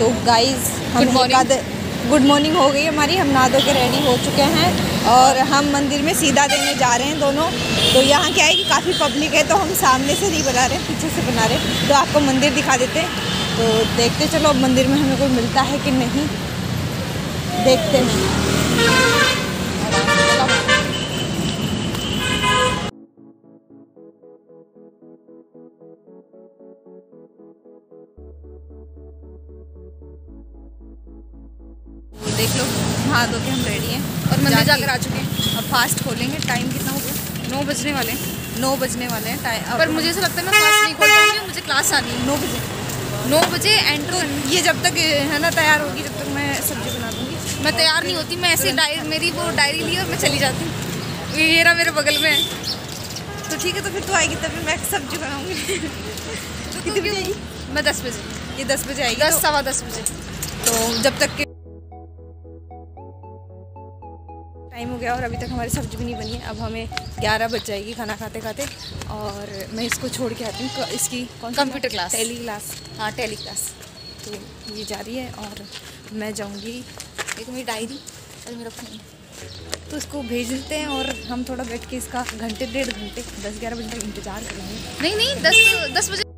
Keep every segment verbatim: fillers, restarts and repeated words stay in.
तो गाइस हम good morning हो गई हमारी, हम नहा धो के रेडी हो चुके हैं और हम मंदिर में सीधा देने जा रहे हैं दोनों। तो यहाँ क्या है कि काफ़ी पब्लिक है, तो हम सामने से नहीं बना रहे, पीछे से बना रहे। तो आपको मंदिर दिखा देते हैं, तो देखते चलो अब मंदिर में हमें कोई मिलता है कि नहीं, देखते हैं। देख लो, नहा धो के हम रेडी हैं और मंदिर जाकर आ चुके हैं। अब फास्ट खोलेंगे। टाइम कितना हो गया? नौ बजने वाले नौ बजने वाले हैं टाइम। पर मुझे ऐसा लगता है मैं फास्ट नहीं खोल पाऊंगी, मुझे क्लास आनी है नौ बजे नौ बजे एंटर। ये जब तक है ना तैयार होगी, जब तक मैं सब्जी बना दूँगी। मैं तैयार नहीं होती, मैं ऐसे डायरी मेरी वो डायरी ली और मैं चली जाती हूँ। ये रहा मेरे बगल में है। तो ठीक है, तो फिर तू आएगी तभी मैं सब्जी बनाऊँगी। तो कितनी बजे आएगी? मैं दस बजे ये दस बजे आएगी, दस सवा दस बजे। तो जब तक टाइम हो गया और अभी तक हमारी सब्जी भी नहीं बनी है। अब हमें ग्यारह बज जाएगी खाना खाते खाते। और मैं इसको छोड़ के आती हूँ, इसकी कंप्यूटर क्लास, टेली क्लास। हाँ, टेली क्लास। तो ये जा रही है और मैं जाऊँगी। एक मेरी डायरी और मेरा फ़ोन, तो इसको भेज देते हैं और हम थोड़ा बैठ के इसका घंटे डेढ़ घंटे दस ग्यारह बजे तक इंतज़ार करेंगे। नहीं नहीं दस दस बजे।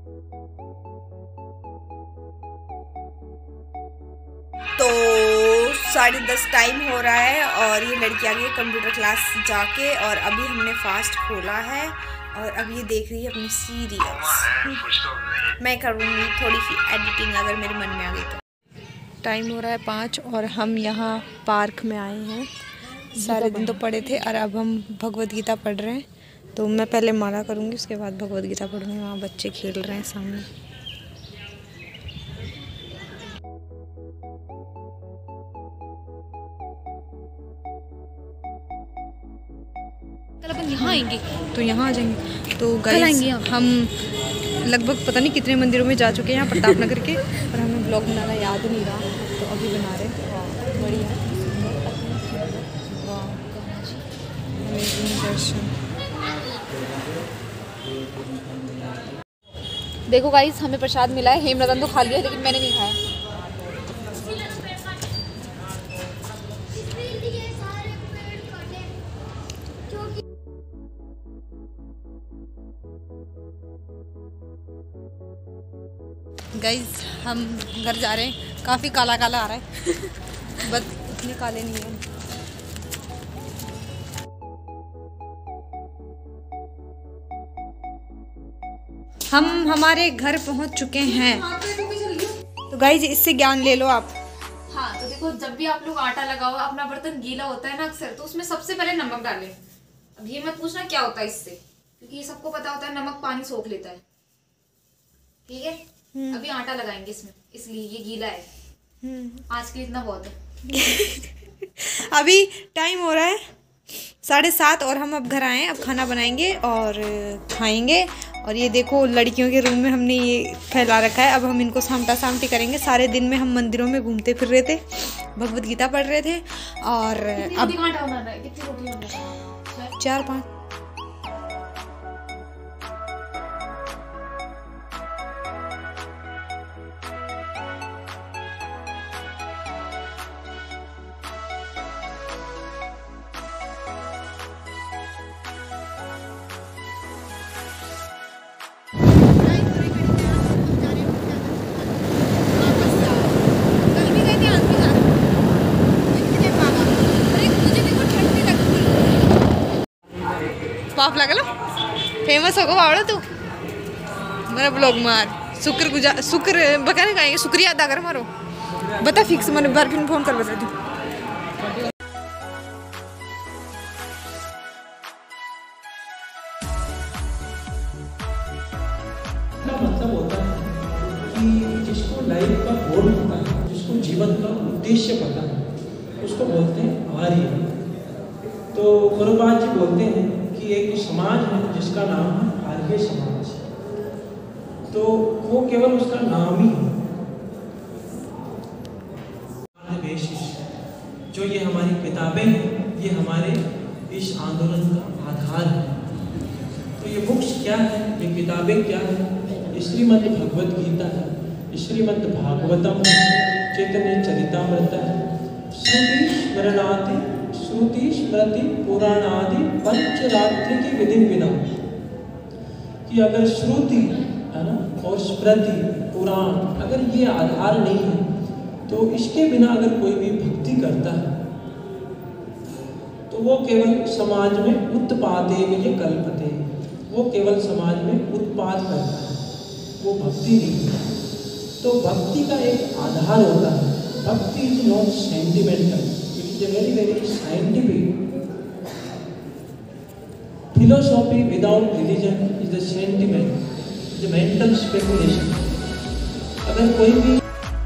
तो साढ़े दस टाइम हो रहा है और ये लड़की आ गई है कंप्यूटर क्लास जाके, और अभी हमने फास्ट खोला है और अब ये देख रही है अपनी सीरियल्स। मैं करूँगी थोड़ी सी एडिटिंग अगर मेरे मन में आ गई तो। टाइम हो रहा है पाँच और हम यहाँ पार्क में आए हैं। सारे दिन तो पढ़े थे और अब हम भगवद गीता पढ़ रहे हैं। तो मैं पहले माला करूँगी, उसके बाद भगवद गीता पढ़ूँगी। वहाँ बच्चे खेल रहे हैं सामने। कल अपन यहाँ आएंगे, तो यहाँ आ जाएंगे। तो गाइस हम लगभग पता नहीं कितने मंदिरों में जा चुके हैं यहाँ प्रताप नगर के, और हमें ब्लॉग बनाना याद नहीं रहा, तो अभी बना रहे हैं। बढ़िया दर्शन। देखो गाइस, हमें प्रसाद मिला है। हेमरतन तो खा लिया लेकिन मैंने नहीं खाया। गाइस हम घर जा रहे हैं। काफ़ी काला काला आ रहा है बट इतने काले नहीं हैं। हम हमारे घर पहुंच चुके हैं। तो गाइस इससे ज्ञान ले लो आप। हाँ, तो देखो, जब भी आप लोग आटा लगाओ, अपना बर्तन गीला होता है ना अक्सर, तो उसमें सबसे पहले नमक डालें। अब ये मत पूछना क्या होता है इससे, क्योंकि ये सबको पता होता है नमक पानी सोख लेता है। ठीक है, अभी आटा लगाएंगे इसमें, इसलिए ये गीला है। आज के लिए इतना बहुत है। अभी टाइम हो रहा है साढ़े सात और हम अब घर आए हैं। अब खाना बनाएंगे और खाएंगे। और ये देखो, लड़कियों के रूम में हमने ये फैला रखा है। अब हम इनको सामटा सामटी करेंगे। सारे दिन में हम मंदिरों में घूमते फिर रहे थे, भगवद गीता पढ़ रहे थे। और अब चार पाँच पाप लगा लो। फेमस होगा बावड़ा तू मेरा ब्लॉग मार। शुक्र गुजार शुक्र बता नहीं कहेंगे, शुक्रिया अदा कर मारो। बता फिक्स मैंने बार फिर फोन कर बता दी। मतलब होता है कि जिसको लाइफ का गोल पता है, जिसको जीवन का उद्देश्य पता है, उसको बोलते हैं आर्य। तो गुरुबाज जी बोलते हैं कि एक समाज है जिसका नाम है आर्य समाज। तो वो केवल उसका नाम ही है। जो ये हमारी किताबें हैं, ये हमारे इस आंदोलन का आधार है। तो ये बुक्स क्या है, ये किताबें क्या है? श्रीमद् भगवद गीता है, श्रीमद् भागवतम है, चैतन्य चरितामृत श्रुति स्मरणादि श्रुति स्मृति पुराणादि पंचरात्रि की विधि बिना, कि अगर श्रुति है ना और स्मृति पुराण अगर ये आधार नहीं है तो इसके बिना अगर कोई भी भक्ति करता है तो वो केवल समाज में उत्पादे ये कल्पते, वो केवल समाज में उत्पाद करता है, वो भक्ति नहीं है। तो भक्ति का एक आधार होता है। Bhakti is not sentimental, it is a very very scientific philosophy without religion is a sentiment, is a mental speculation. अगर कोई भी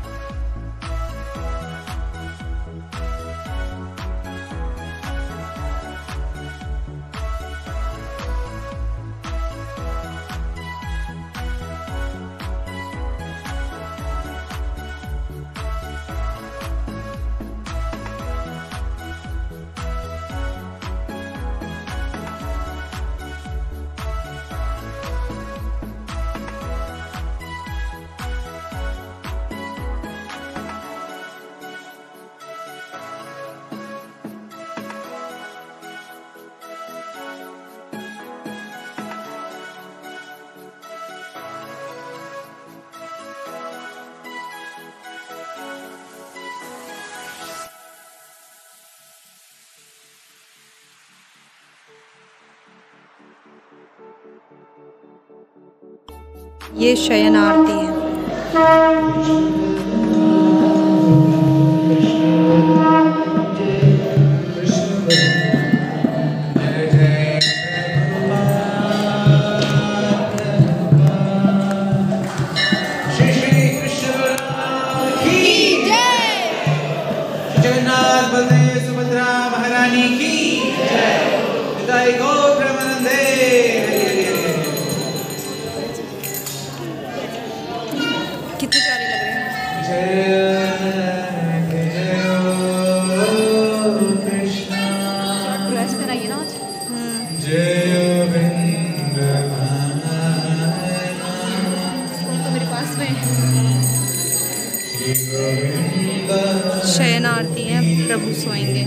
ये शयन आरती है। जगन्नाथ बलदेव सुभद्रा महारानी की जय। पिताई गौ प्रेमानंदे। कितने प्यारे लग रहे हैं। जय जय कृष्णा। ड्रेस पहनाइए ना आज। जय फोन तो मेरे पास में। शयन आरती है, प्रभु सोएंगे।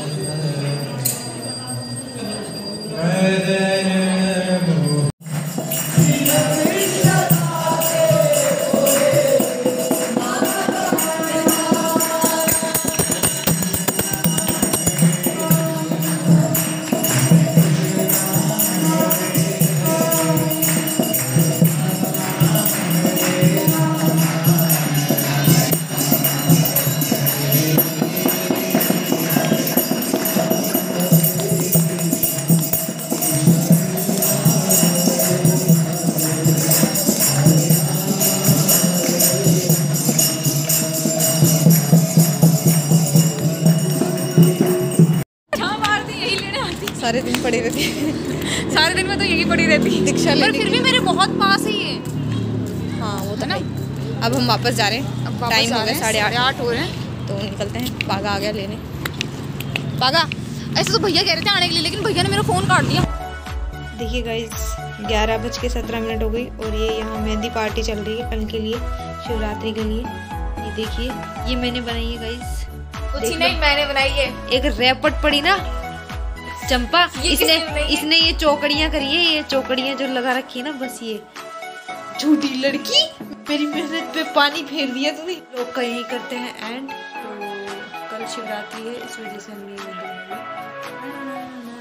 सारे दिन पड़ी रहती सारे दिन में तो यही पड़ी रहती दीक्षा पर फिर भी मेरे बहुत पास है ये। हाँ वो तो ना। अब हम वापस जा रहे हैं, अब टाइम हो गया साढ़े आठ आठ हो रहे हैं तो निकलते हैं। बागा आ गया लेने। बागा ऐसे तो भैया कह रहे थे आने के लिए, लेकिन भैया ने मेरा फ़ोन काट दिया। देखिए गाइस ग्यारह बज के सत्रह मिनट हो गई और ये यहाँ मेहंदी पार्टी चल रही है कल के लिए, शिवरात्रि के लिए। ये देखिए ये मैंने बनाई है गाइस। कुछ ही नहीं मैंने बनाई है। एक रैपट पड़ी ना चंपा, इसने इसने ये चौकड़ियाँ करी है, ये चौकड़ियाँ जो लगा रखी है ना, बस ये झूठी लड़की मेरी मेहनत पे पानी फेर दिया तूने। लोग का यही करते हैं एंड। तो कल शिवरात्रि है इस वजह से हम ये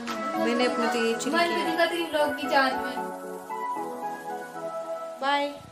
मैंने अपने तो ये की जान में। बाय।